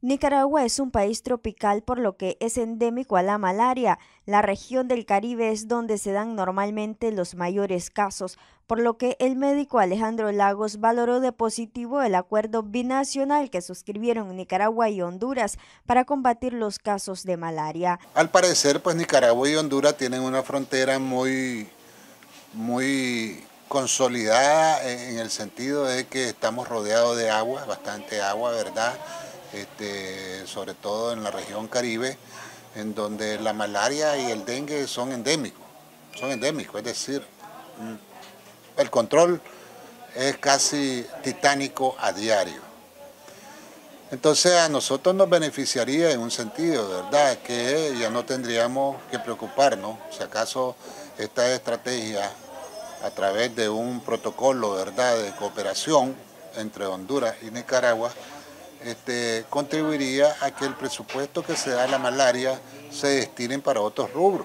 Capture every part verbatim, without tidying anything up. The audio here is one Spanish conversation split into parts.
Nicaragua es un país tropical por lo que es endémico a la malaria. La región del Caribe es donde se dan normalmente los mayores casos, por lo que el médico Alejandro Lagos valoró de positivo el acuerdo binacional que suscribieron Nicaragua y Honduras para combatir los casos de malaria. Al parecer, pues Nicaragua y Honduras tienen una frontera muy, muy consolidada en el sentido de que estamos rodeados de agua, bastante agua, ¿verdad? Este, sobre todo en la región Caribe, en donde la malaria y el dengue son endémicos, son endémicos, es decir, el control es casi titánico a diario. Entonces a nosotros nos beneficiaría en un sentido, ¿verdad? Que ya no tendríamos que preocuparnos si acaso esta estrategia a través de un protocolo, ¿verdad?, de cooperación entre Honduras y Nicaragua, este, contribuiría a que el presupuesto que se da a la malaria se destine para otros rubros,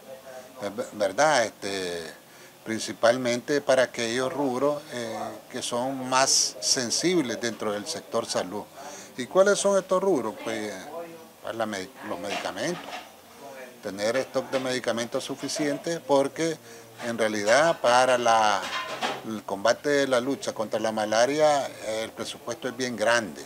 ¿verdad? Este, principalmente para aquellos rubros eh, que son más sensibles dentro del sector salud. ¿Y cuáles son estos rubros? Pues para la, los medicamentos, tener stock de medicamentos suficientes, porque en realidad para la, el combate de la lucha contra la malaria el presupuesto es bien grande,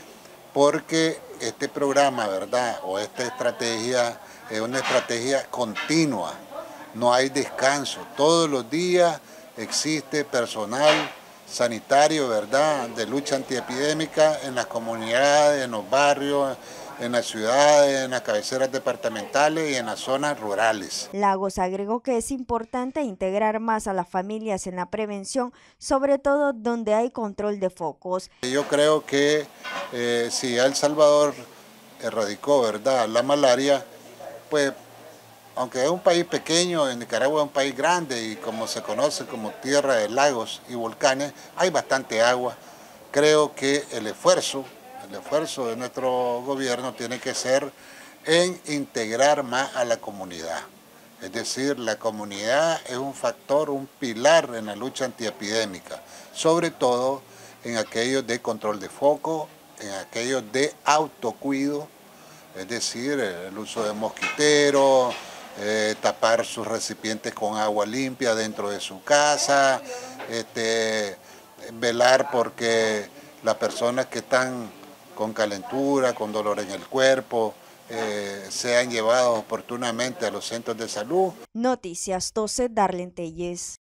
porque este programa, ¿verdad?, o esta estrategia es una estrategia continua, no hay descanso, todos los días existe personal sanitario, ¿verdad?, de lucha antiepidémica en las comunidades, en los barrios, en las ciudades, en las cabeceras departamentales y en las zonas rurales. Lagos agregó que es importante integrar más a las familias en la prevención, sobre todo donde hay control de focos. Yo creo que eh, si El Salvador erradicó, ¿verdad?, la malaria, pues aunque es un país pequeño, en Nicaragua es un país grande y como se conoce como tierra de lagos y volcanes, hay bastante agua. Creo que el esfuerzo, el esfuerzo de nuestro gobierno tiene que ser en integrar más a la comunidad. Es decir, la comunidad es un factor, un pilar en la lucha antiepidémica, sobre todo en aquellos de control de foco, en aquellos de autocuido, es decir, el uso de mosquiteros, eh, tapar sus recipientes con agua limpia dentro de su casa, este, velar porque las personas que están con calentura, con dolor en el cuerpo, eh, sean llevados oportunamente a los centros de salud. Noticias doce, Darlene Telles.